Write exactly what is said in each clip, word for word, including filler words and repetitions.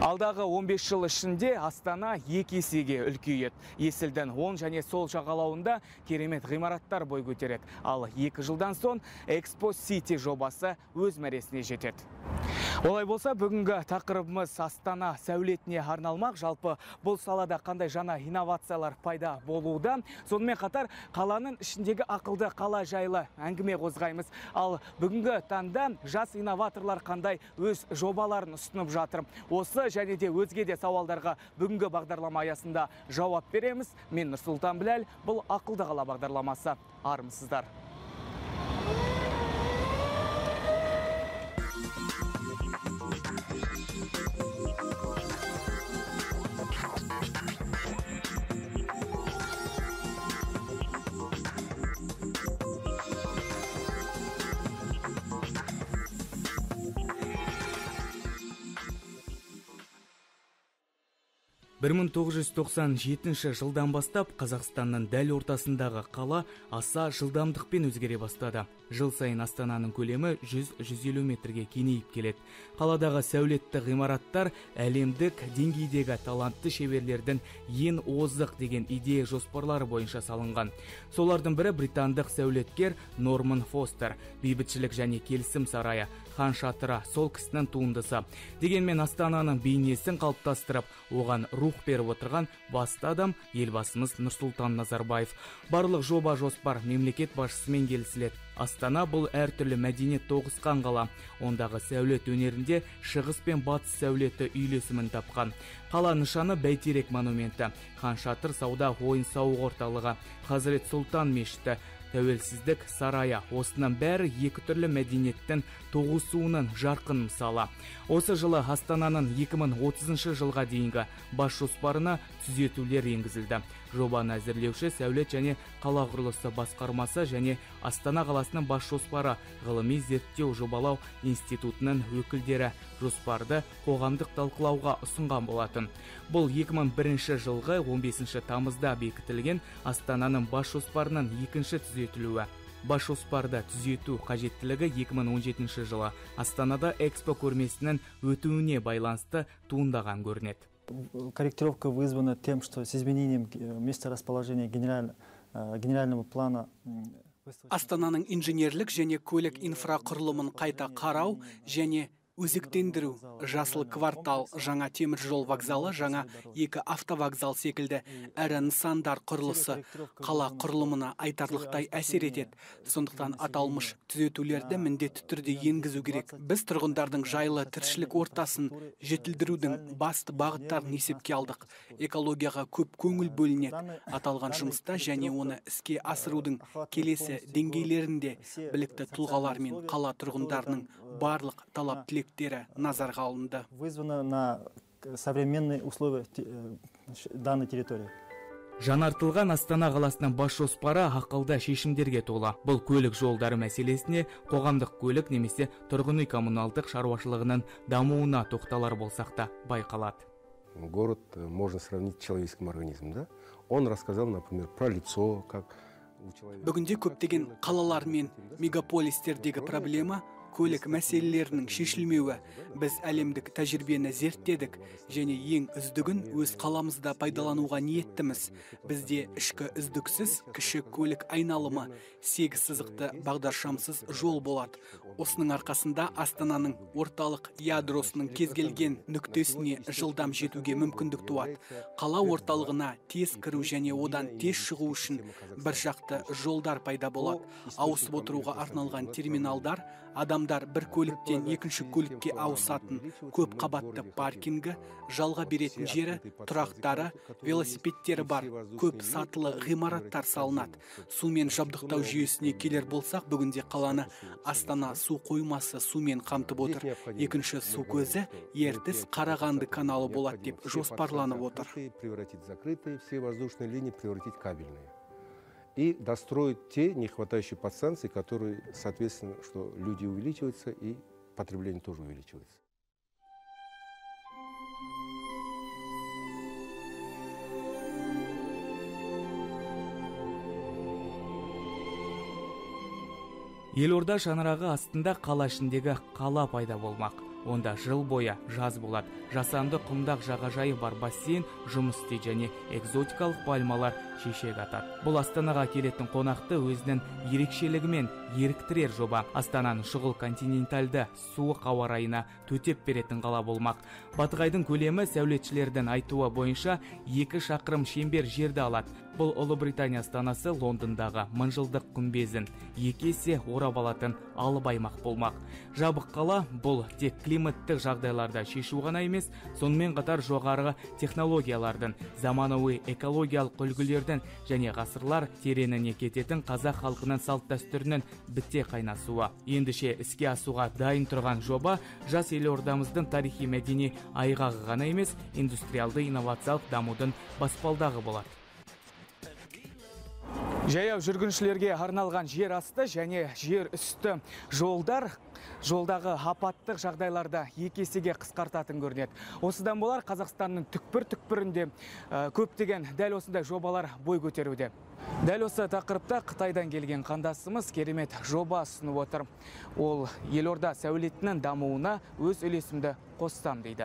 Алдағы он беш жыл ішінде Астана екі есеге үлкейеді. Есілдің оң және сол жағалауында керемет ғимараттар бой көтереді. Ал екі жылдан соң Экспо Сити жобасы өз мәресіне жетеді. Олай болса, бүгінгі тақырыбымыз Астана сәулетіне арналмақ. Жалпы бұл салада қандай жаңа инновациялар пайда болуда. Сонымен қатар қаланың ішіндегі ақылды қала жайлы әңгіме қозғаймыз. Ал бүгінгі таңда жас инноваторлар қандай өз жобаларын ұсынып жатыр. Осы және де өзге де сауалдарға бүгінгі бағдарлама аясында жауап береміз. Мен Нұрсұлтан Біләл, бұл ақылды қала бағдарламасы. Армысыздар. бір мың тоғыз жүз тоқсан жетінші жылдан бастап Қазақстанның дәл ортасындағы қала аса жылдамдықпен өзгере бастады. Жыл сайын Астананың көлемі жүз жүз елу метрге кеңейіп келеді. Қаладағы сәулетті ғимараттар әлемдік деңгейдегі талантты шеберлердің ең озық деген идея жоспарлары бойынша салынған. Солардың бірі британдық сәулеткер Норман Фостер. Бейбітшілік және келісім сарайы, Хан шатыры сол кісінің туындысы. Дегенмен Астананың бейнесін қалыптастырып, оған рух беріп отырған басты адам елбасымыз Нұрсұлтан Назарбаев. Барлық жоба жоспар мемлекет басшысымен келісіледі. Астана бұл әртүрлі мәдениет тоғысқан қала. Ондағы сәулет өнерінде шығыс пен батыс сәулеті үйлесімін тапқан. Қала нышаны Бәйтерек монументі, Хан шатыр сауда ойын-сауық орталығы, Хазірет Сұлтан мешіті, Тәуелсіздік сарайы. Осынан бәрі екі түрлі мәдениеттің тоғысуының жарқын мысалы. Осы жылы Астананың екі мың отызыншы жылға дейінгі бас жоспарына түзетулер енгізілді. Жобаны әзірлеуші сәулет және қала құрылысы басқармасы және Астана қаласының бас жоспары ғылыми зерттеу жобалау институтының өкілдері жоспарды қоғамдық талқылауға ұсынған болатын. Бұл екі мың бірінші жылғы он бесінші тамызда бекітілген Астананың бас жоспарының екінші түзетілуі. Бас жоспарда түзету қажеттілігі екі мың он жетінші жылы Астанада Экспо көрмесінің өтуіне байланысты туындаған көрінеді. Корректировка вызвана тем, что с изменением места расположения генераль, генерального плана Астананың инженерлік және көлік инфрақұрылымын қайта қарау және өзектендіру, жасыл квартал, жаңа темір жол вокзалы, жаңа екі автовокзал секілді әрі нысандар құрылысы қала құрылымына айтарлықтай әсер етеді. Сондықтан аталмыш түзетулерді міндетті түрде енгізу керек. Біз тұрғындардың жайлы тіршілік ортасын жетілдірудің басты бағыттарын есепке алдық. Экологияға көп көңіл бөлінеді. Аталған жұмыста және оны іске асырудың келесі деңгейлерінде білікті тұлғалар мен қала тұрғындарының барлық талап тілектері назарға алынды. Вызвано на современные условия данной территории. Жаңартылған Астана қаласының бас жоспары ақылды шешімдерге толы. Бұл көлік жолдары мәселесіне, қоғамдық көлік немесе тұрғын үй коммуналдық шаруашылығының дамуына тоқталар болсақ та байқалады. Город можно сравнить с человеческим организмом, да? Он рассказал, например, про лицо, как у человека. Бүгінде көптеген қалалар мен мегаполистердегі проблема көлік мәселелерінің шешілмеуі. Біз әлемдік тәжірибені зерттедік және ең үздігін өз қаламызда пайдалануға ниеттіміз. Бізде ішкі үздіксіз кіші көлік айналымы, сегіз сызықты бағдаршамсыз жол болады. Осының арқасында Астананың орталық ядросының кез келген нүктесіне жылдам жетуге мүмкіндік туады. Қала орталығына тез кіру және одан тез шығу үшін бір жақты жолдар пайда болады. Ауысып отыруға арналған терминалдар, адамдар бір көліктен екінші көлікке ауысатын көп қабатты паркингі, жалға беретін жері, тұрақтары, велосипедтері бар, көп сатылы ғимараттар салынады. Сумен жабдықтау жүйесіне келер болсақ, бүгінде қаланы Астана су қоймасы сумен қамтып отыр. Екінші су көзі Ертіс Қарағанды каналы болады деп жоспарланып отыр. И достроить те нехватающие подстанции, которые, соответственно, что люди увеличиваются и потребление тоже увеличивается. Елорда шаңырағы астында қала ішіндегі қала пайда болмақ. Онда жыл бойы жаз болады. Жасанды құмдақ жағажайы бар бассейн жұмыс істейді және экзотикалық пальмалар шешек атады. Бұл Астанаға келетін қонақты өзінің ерекшелігімен еріктірер жоба. Астананың шұғыл континентальды суық ауа райына төтеп беретін қала болмақ. Батығайдың көлемі сәулетшілердің айтуы бойынша екі шақырым шеңбер жерді алады. Бұл Ұлыбритания астанасы Лондондағы мыңжылдық күмбезін екі есе орап алатын алып аймақ болмақ. Жабық қала бұл тек климаттық жағдайларда шешу ғана емес, сонымен қатар жоғарғы технологиялардың, заманауи экологиялық үлгілердің және ғасырлар тереңіне кететін қазақ халқының салт дәстүрінің біте қайнасуы. Ендіше іске асуға дайын тұрған жоба жас елордамыздың тарихи мәдени айғағы ғана емес, индустриалды инновациялық дамудың баспалдағы болады. Жаяу жүргіншілерге арналған жер асты және жер үсті жолдар жолдағы апаттық жағдайларда екі есеге қысқартатын көрінеді. Осыдан болар Қазақстанның түкпір-түкпірінде көптеген дәл осындай жобалар бой көтеруде. Дәл осы тақырыпта Қытайдан келген қандасымыз керемет жоба ұсынып отыр. Ол елорда сәулетінің дамуына өз үлесімді қоссам дейді.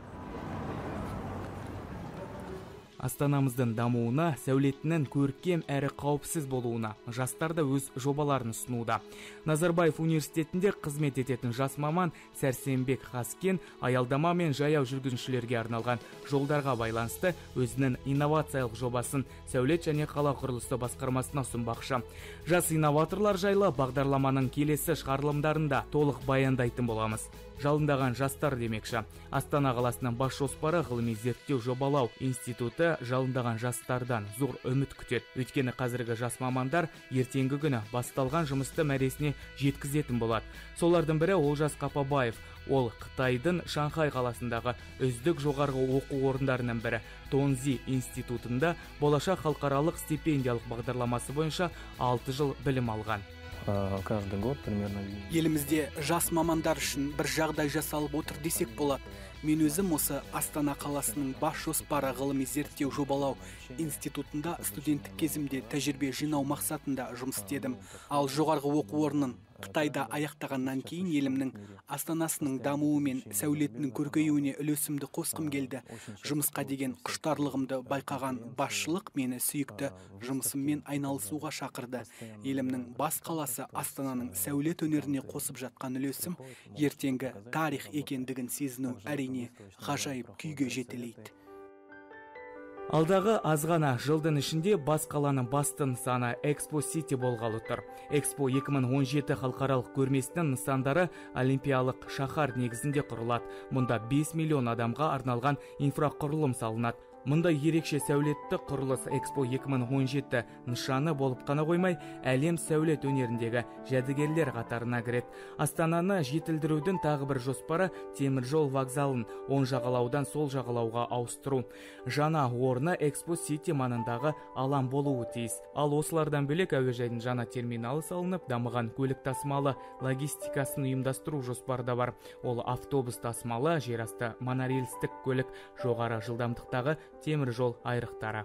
Астанамыздың дамуына, сәулетінің көркем әрі қауіпсіз болуына жастар да өз жобаларын ұсынуда. Назарбаев университетінде қызмет ететін жас маман Сәрсенбек Хаскен аялдама мен жаяу жүргіншілерге арналған жолдарға байланысты өзінің инновациялық жобасын сәулет және қала құрылысы басқармасына ұсынбақшы. Жас инноваторлар жайлы бағдарламаның келесі шығарылымдарында толық баяндайтын боламыз. Жалындаған жастар демекші. Астана қаласының бас жоспары ғылыми зерттеу жобалау институты жалындаған жастардан зор үміт күтеді. Өйткені қазіргі жас мамандар ертеңгі күні басталған жұмысты мәресіне жеткізетін болады. Солардың бірі Олжас Қапабаев. Ол Қытайдың Шанхай қаласындағы үздік жоғарғы оқу орындарының бірі Тонзи институтында болашақ халықаралық стипендиялық бағдарламасы бойынша алты жыл білім алған. Каждый год примерно. Елімізде жас мамандар үшін бір жағдай жасалып отыр десек болады. Мен өзім осы Астана қаласының бас жоспары ғылыми зерттеу жобалау институтында студенттік кезімде тәжірибе жинау мақсатында жұмыс істедім. Ал жоғарғы оқу орнын Қытайда аяқтағаннан кейін елімнің астанасының дамуы мен сәулетінің көркеюіне үлесімді қосқым келді. Жұмысқа деген құштарлығымды байқаған басшылық мені сүйікті жұмысыммен айналысуға шақырды. Елімнің бас қаласы Астананың сәулет өнеріне қосып жатқан үлесім ертеңгі тарих екендігін сезіну әрине ғажайып күйге жетелейді. Алдағы азғана жылдың ішінде бас қаланың басты нысаны Экспо Сити болғалы тұр. Экспо екі мың он жеті халықаралық көрмесінің нысандары олимпиялық шаһар негізінде құрылады. Мұнда бес миллион адамға арналған инфрақұрылым салынады. Мұндай ерекше сәулетті құрылыс Экспо екі мың он жеті нышаны болып қана қоймай, әлем сәулет өнеріндегі жәдігерлер қатарына кіреді. Астананы жетілдірудің тағы бір жоспары темір жол вокзалын оң жағалаудан сол жағалауға ауыстыру. Жаңа орны Экспо Сити маңындағы алаң болуы тиіс. Ал осылардан бөлек әуежайдың жаңа терминалы салынып, дамыған көлік тасымалы логистикасын ұйымдастыру жоспарда бар. Ол автобус тасымалы, жерасты монорельстік көлік, жоғары жылдамдықтағы темір жол айрықтары.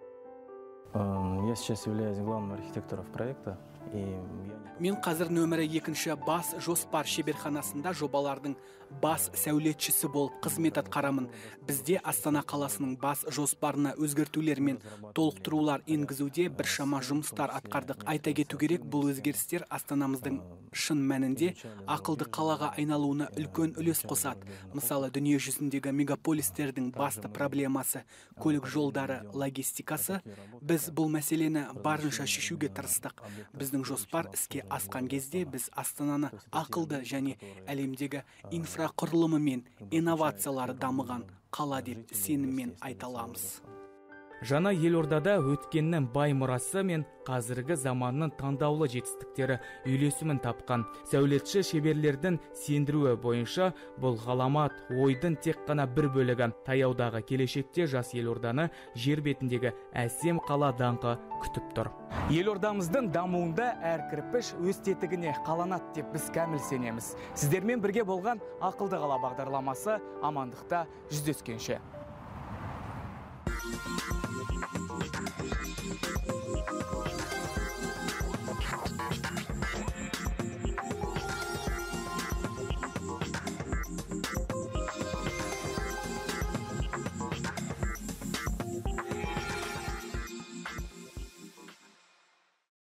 Я сейчас являюсь главным архитектором проекта. Мен қазір нөмірі екінші бас жоспар шеберханасында жобалардың бас сәулетшісі болып қызмет атқарамын. Бізде Астана қаласының бас жоспарына өзгертулер мен толықтырулар енгізуде біршама жұмыстар атқардық. Айта кету керек, бұл өзгерістер Астанамыздың шын мәнінде ақылды қалаға айналуына үлкен үлес қосады. Мысалы, дүние жүзіндегі мегаполистердің басты проблемасы көлік жолдары логистикасы. Біз бұл мәселені барынша шешуге тырыстық. Біздің жоспар іске асқан кезде біз Астананы ақылды және әлемдегі инфрақұрылымы мен инновациялары дамыған қала деп сеніммен айта аламыз. Жаңа елордада өткеннің бай мұрасы мен қазіргі заманның таңдаулы жетістіктері үйлесімін тапқан. Сәулетші шеберлердің сендіруі бойынша бұл ғаламат ойдың тек қана бір бөлігі. Таяудағы келешекте жас елорданы жер бетіндегі әсем қала даңқы күтіп тұр. Елордамыздың дамуында әр кірпіш өз тетігіне қаланады деп біз кәміл сенеміз. Сіздермен бірге болған ақылды қала бағдарламасы амандықта жүздескенше.